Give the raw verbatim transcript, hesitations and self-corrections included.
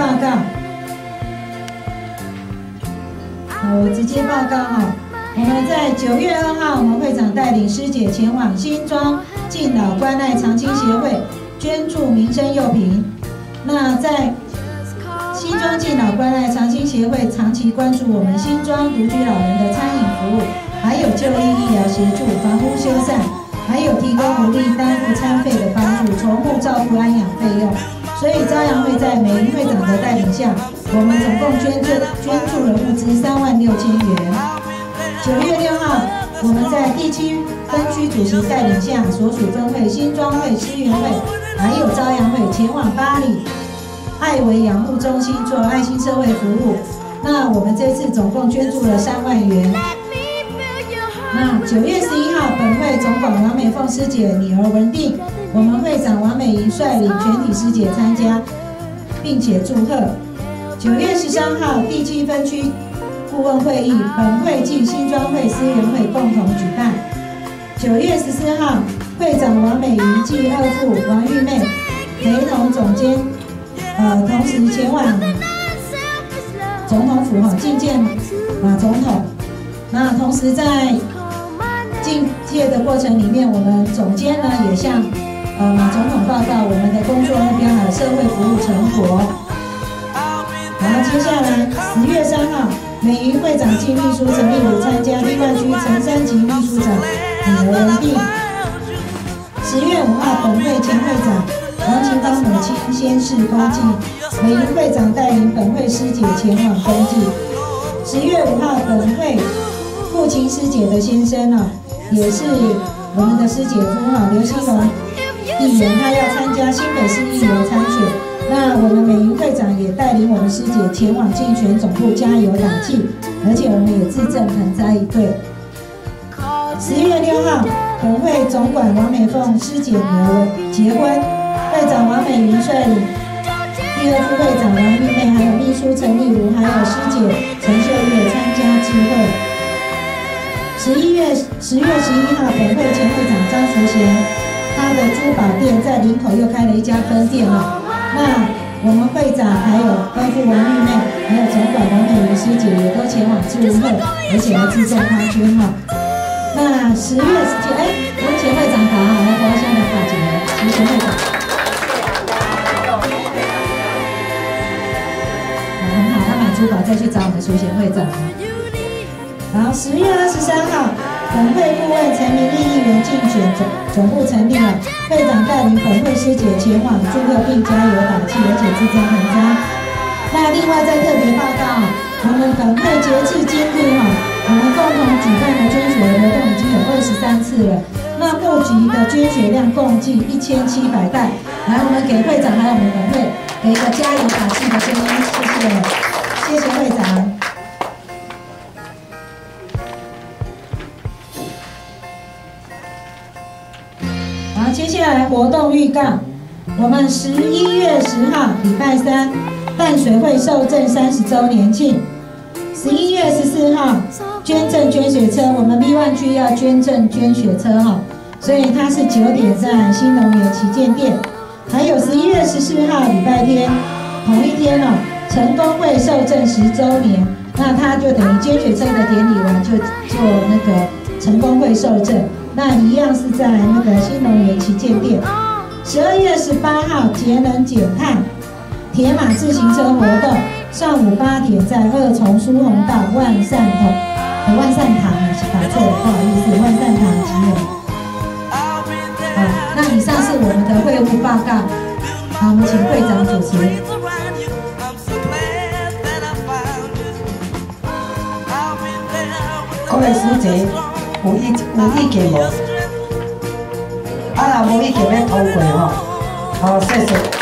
告。好，我直接报告哈。我们在九月二号，我们会长带领师姐前往新庄敬老关爱长青协会捐助民生用品。那在新庄敬老关爱长青协会长期关注我们新庄独居老人的餐饮服务，还有就医医疗协助、房屋修缮，还有提供无力担负餐费的帮助，筹募照顾安养费用。所以朝阳会在美云会长的带领下，我们总共捐助捐助了物资三万六千元。九月六号，我们在第七分区主席带领下，所属分会新庄会、支援会，还有朝阳会前往巴黎爱维养护中心做爱心社会服务。那我们这次总共捐助了三万元。那九月十一号，本会总管王美凤师姐女儿文定，我们会长王美仪率领全体师姐参加，并且祝贺。九月十三号，第七分区顾问会议，本会暨新庄会、思源会共同举办。九月十四号，会长王美仪暨二副王玉妹陪同总监，呃，同时前往总统府哈觐见马总统。那同时在觐见的过程里面，我们总监呢也向呃马总统报告我们的工作目标还有社会服务成果。然后接下来十月三号，美云会长暨秘书陈丽如参加立万区陈三级秘书长女儿文定。十月五号，本会前会长王晴芳母亲先逝公祭，美云会长带领本会师姐前往公祭。十月五号，本会父亲师姐的先生啊，也是我们的师姐夫哈刘兴龙议员，他要参加新北市议员参选。那我们美云会长也带领我们师姐前往竞选总部加油打气，而且我们也自赠盆栽一对。十月六号，本会总管王美凤师姐女儿结婚，会长王美云率领第二副会长王玉妹，还有秘书陈丽如，还有师姐陈秀月参加聚会。十一月十月十一号，本会前会长张淑贤，他的珠宝店在林口又开了一家分店了。那我们会长还有二副王玉妹，还有总管王美云师姐也都前往祝贺，而且还自赠花圈哈。那十月十七，哎，我们前会长好，来，我要现在报警了，我们前会长。很好，他买珠宝再去找我们淑贤会长。然后十月二十三号，本会顾问陈明义议员竞选总总部成立了，会长带领本会师姐前往祝贺并加油打气，而且自赠盆栽。那另外再特别报告，我们本会截至今日哈，我们共同举办的捐血活动已经有二十三次了。那募集的捐血量共计一千七百袋。来，我们给会长还有我们本会给一个加油打气的声音，谢谢，谢谢会长。好，接下来活动预告，我们十一月十号礼拜三，淡水会受赠三十周年庆。十一月十四号捐赠捐血车，我们 B 一 区要捐赠捐血车哈，所以它是九点在新农园旗舰店。还有十一月十四号礼拜天，同一天哦，成功会受赠十周年，那它就等于捐血车的典礼完就做那个成功会受赠。那一样是在那个新农园旗舰店。十二月十八号节能减碳铁马自行车活动，上午八点在二重疏洪道万善堂，呃万善堂啊，打错了，不好意思，万善堂集合。好，那以上是我们的会务报告，好，我们请会长主持。 各位师姐。有意有意见无？啊，若无意见要通过吼，好，谢谢。